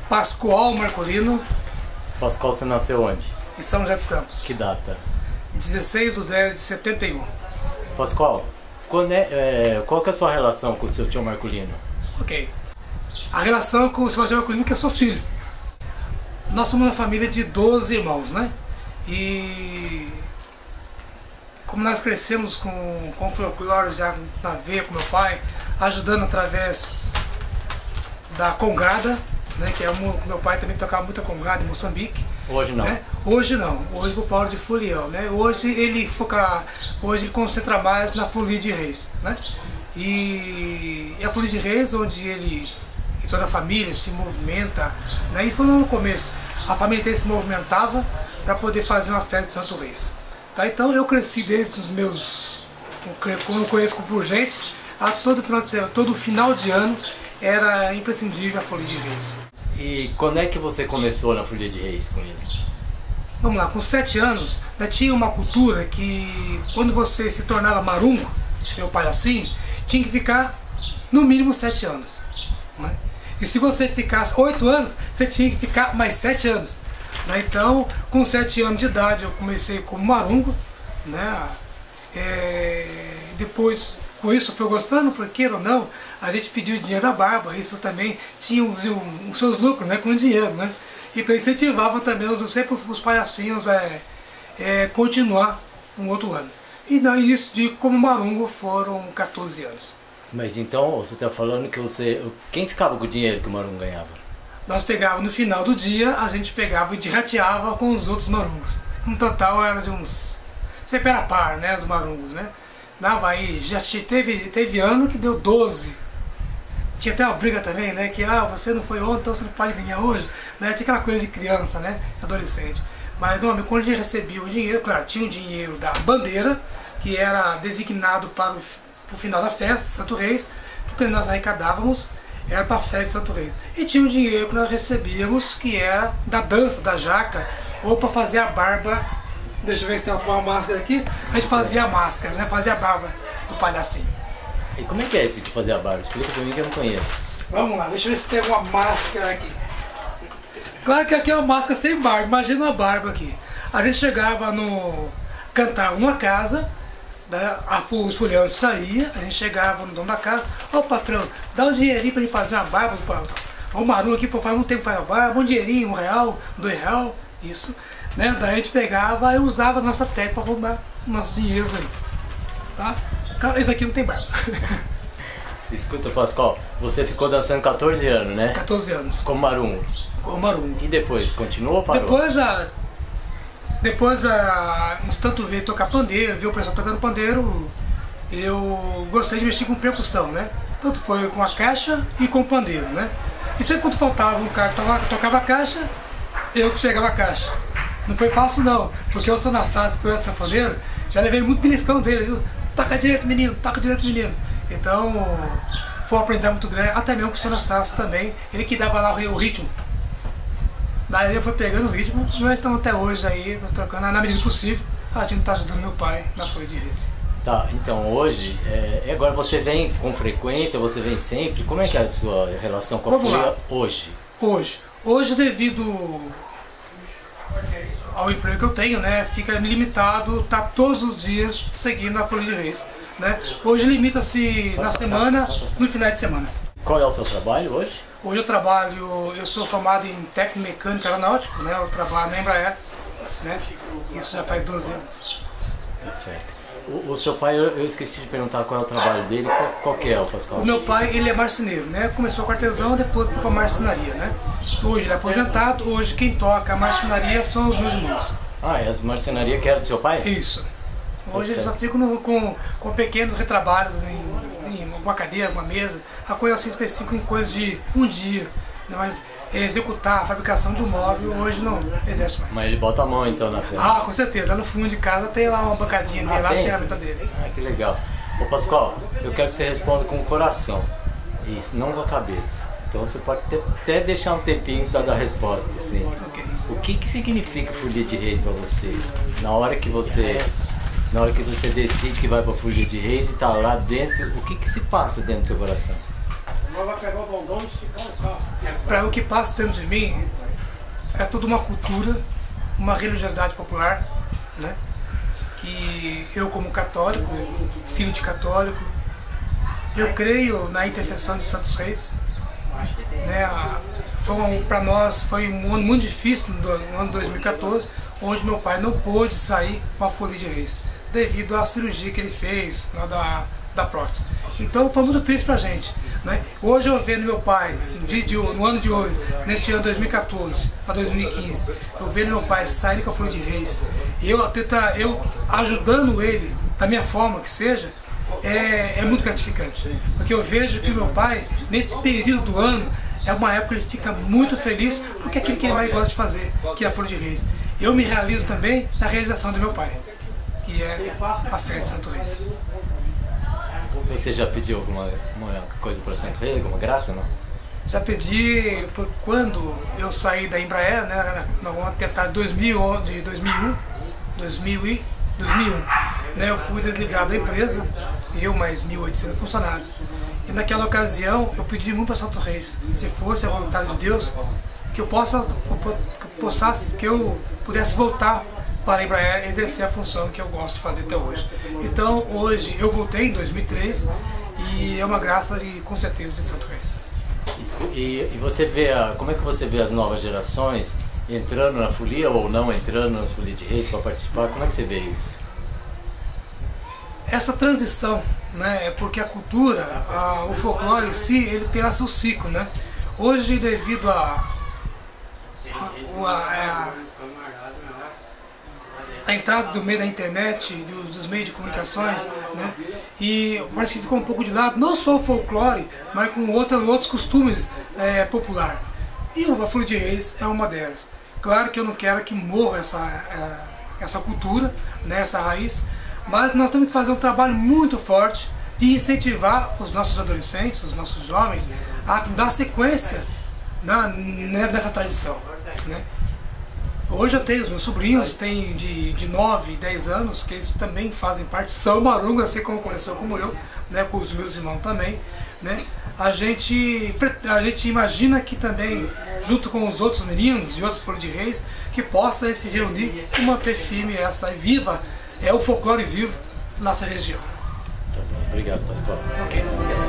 Pascoal Marcolino. Pascoal, você nasceu onde? Em São José dos Campos. Que data? 16/10/71. Pascoal, qual que é a sua relação com o seu tio Marcolino? Ok. A relação com o seu tio Marcolino é que eu sou filho. Nós somos uma família de 12 irmãos, né? E como nós crescemos com folclore já na veia com meu pai, ajudando através da congada, né, que é meu pai também tocava muita congada em Moçambique. Hoje não? Né? Hoje não, hoje eu falo de folião, né? Hoje ele concentra mais na folia de reis, né? E a folia de reis, onde ele e toda a família se movimenta, né? E foi no começo, a família inteira se movimentava para poder fazer uma festa de Santo Reis. Tá? Então eu cresci desde os meus, como eu conheço por gente, a todo final de ano era imprescindível a folia de reis. E quando é que você começou na folia de reis com ele? Vamos lá, com 7 anos, né, tinha uma cultura que quando você se tornava marungo, seu palhacinho, tinha que ficar no mínimo 7 anos. Né? E se você ficasse 8 anos, você tinha que ficar mais 7 anos. Né? Então, com 7 anos de idade, eu comecei como marungo. Né? Depois, com isso, foi gostando, por queira ou não, a gente pediu dinheiro da barba. Isso também tinha os seus lucros, né, com dinheiro. Né? Então, incentivava também sempre os palhacinhos a continuar um outro ano. E daí, isso de como marungo foram 14 anos. Mas então, você está falando que quem ficava com o dinheiro que o marungo ganhava? Nós pegávamos no final do dia, a gente pegava e rateava com os outros marungos. No total era de uns... sempre era par, né, os marungos, né? Dava aí, já teve ano que deu 12. Tinha até uma briga também, né, que você não foi ontem, então você não pode ganhar hoje. Né? Tinha aquela coisa de criança, né, adolescente. Mas não, quando a gente recebia o dinheiro, claro, tinha o dinheiro da bandeira, que era designado para o final da festa de Santo Reis, porque nós arrecadávamos era para a festa de Santo Reis. E tinha o dinheiro que nós recebíamos, que era da dança, da jaca, ou para fazer a barba. Deixa eu ver se tem uma máscara aqui. A gente fazia a máscara, né? Fazia a barba do palhacinho. E como é que é esse de fazer a barba? Explica para mim que eu não conheço. Vamos lá, deixa eu ver se tem alguma máscara aqui. Claro que aqui é uma máscara sem barba, imagina uma barba aqui. A gente chegava cantava uma casa, né, os foliões saíam, a gente chegava no dono da casa, ô patrão, dá um dinheirinho pra gente fazer uma barba, o marungo aqui, pô, faz um tempo faz uma barba, um dinheirinho, R$1, R$2, isso, né? Daí a gente pegava e usava a nossa técnica pra roubar nossos dinheiros aí, tá? Esse aqui não tem barba. Escuta, Pascoal, você ficou dançando 14 anos, né? 14 anos. Como marungo. Como marungo. E depois, continuou ou parou? Depois, de tanto ver tocar pandeiro, ver o pessoal tocando pandeiro, eu gostei de mexer com percussão, né? Tanto foi com a caixa e com o pandeiro, né? E sempre quando faltava um cara que tocava a caixa, eu que pegava a caixa. Não foi fácil não, porque o Sr. Anastácio, que eu era sanfoneiro, já levei muito beliscão dele, viu? Toca direito, menino, toca direito, menino. Então, foi um aprendizado muito grande, até mesmo com o Sr. Anastácio também, ele que dava lá o ritmo. Daí eu fui pegando o ritmo e nós estamos até hoje aí, tocando na medida do possível, a gente está ajudando meu pai na folia de reis. Tá, então hoje, agora você vem com frequência, você vem sempre, como é que é a sua relação com a folia hoje? Hoje devido ao emprego que eu tenho, né, fica limitado, tá todos os dias seguindo a folia de reis, né? Hoje limita-se na semana, no final de semana. Qual é o seu trabalho hoje? Hoje eu sou formado em técnico mecânico aeronáutico, né? Eu trabalho na Embraer, né? Isso já faz 12 anos. É certo. O seu pai, eu esqueci de perguntar qual é o trabalho dele, qual que é o Pascoal? O meu pai, ele é marceneiro, né? Começou com artesão, depois foi para marcenaria, né? Hoje ele é aposentado, hoje quem toca a marcenaria são os meus irmãos. Ah, é as marcenarias que eram do seu pai? Isso. Hoje eles só ficam com pequenos retrabalhos em uma cadeira, uma mesa, a coisa assim específica em coisa de um dia. Né? Executar a fabricação de um móvel hoje não exerce mais. Mas ele bota a mão então na ferramenta? Ah, com certeza. Lá no fundo de casa tem lá uma bancadinha dele, lá a ferramenta dele. Ah, que legal. Ô Pascoal, eu quero que você responda com o coração, isso, não com a cabeça. Então você pode até deixar um tempinho para dar a resposta. Assim. Okay. O que significa folia de reis para você? Na hora que você decide que vai para a folia de reis e está lá dentro, o que se passa dentro do seu coração? Nós vamos pegar o bondão e esticar o carro. para o que passa dentro de mim é toda uma cultura, uma religiosidade popular, né? Que eu, como católico, filho de católico, eu creio na intercessão de Santos Reis, né? Para nós foi um ano muito difícil, no ano 2014, onde meu pai não pôde sair com a Folia de Reis, devido à cirurgia que ele fez da prótese. Então foi muito triste pra gente, né? Hoje eu vendo meu pai, no ano de hoje, neste ano 2014 para 2015, eu vendo meu pai sair com a Folia de Reis, eu ajudando ele da minha forma que seja, é muito gratificante, porque eu vejo que meu pai, nesse período do ano, é uma época que ele fica muito feliz, porque é aquilo que ele mais gosta de fazer, que é a Folia de Reis. Eu me realizo também na realização do meu pai, que é a festa de Santo Reis. Você já pediu alguma coisa para Santo Reis, alguma graça, não? Já pedi quando eu saí da Embraer, né? Vamos tentar 2001, né? Eu fui desligado da empresa, eu mais 1.800 funcionários. E naquela ocasião eu pedi muito para Santo Reis, se fosse a vontade de Deus, que eu pudesse voltar para a Embraer exercer a função que eu gosto de fazer até hoje. Então hoje eu voltei em 2003 e é uma graça com certeza de Santo Reis. E você vê, como é que você vê as novas gerações entrando na folia ou não entrando nas folias de Reis para participar? Como é que você vê isso? Essa transição, né, é porque a cultura, o folclore em si, ele tem seu ciclo, né? Hoje, devido a entrada do meio da internet, dos meios de comunicações, né? E parece que ficou um pouco de lado, não só o folclore, mas com outros costumes populares. E a Folia de Reis é uma delas. Claro que eu não quero que morra essa cultura, né, essa raiz, mas nós temos que fazer um trabalho muito forte de incentivar os nossos adolescentes, os nossos jovens, a dar sequência nessa tradição, né? Hoje eu tenho os meus sobrinhos, tem de 9 e 10 anos, que eles também fazem parte, são marungas, assim como começou como eu, né, com os meus irmãos também, né? A gente imagina que também, junto com os outros meninos e outros Folias de Reis, que possa se reunir e manter firme essa viva, o folclore vivo na nossa região. Tá bom, obrigado, Pascoal. Ok.